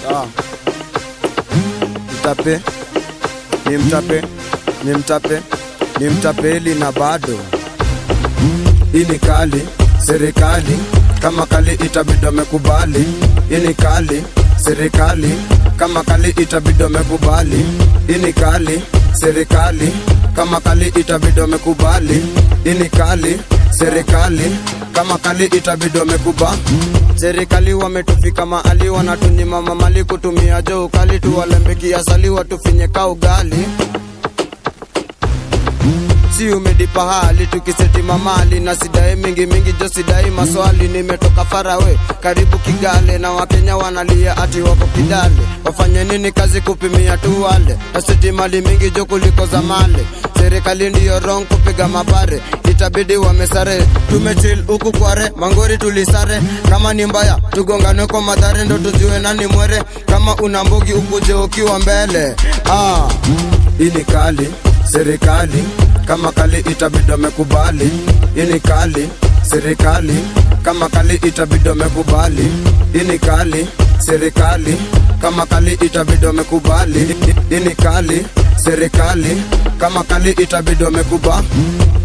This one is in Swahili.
Mtape, ni mtapeli na bado ini kali, serikali kama kali itabidi wamekubali. Ini kali, serikali kama kali itabidi wamekubali. Ini kali, serikali kama kali itabidi wamekubali. Ini kali, serikali kama kali itabidi wamekubali. Serikali wametufika mahali wanatunyima mali kutumia jo ukali tuwalembe asali watufinye ka ugali. Si umedipa hali tukiseti mamali na sidai mingi jo sidai maswali. Nimetoka farawe karibu Kigale na Wakenya wanalia ati wako Kidale. Wafanye nini kazi kupimia tu wale na seti mali mingi jo kuliko za male. Serikali ndiyo wrong kupiga mabare itabidi wamesare. Tumechill huku kware mangori tulisare. Kama ni mbaya tugongane kwa madhare ndo tujue nani mwere. Kama unambugi ukuje ukiwa mbele. Ini kali, serikali kama kali itabidi wamekubali. Ini kali, serikali kama kali itabidi wamekubali. Ini kali, serikali kama kali itabidi wamekubali. Ini kali, serikali kama kali itabidi wamekubali.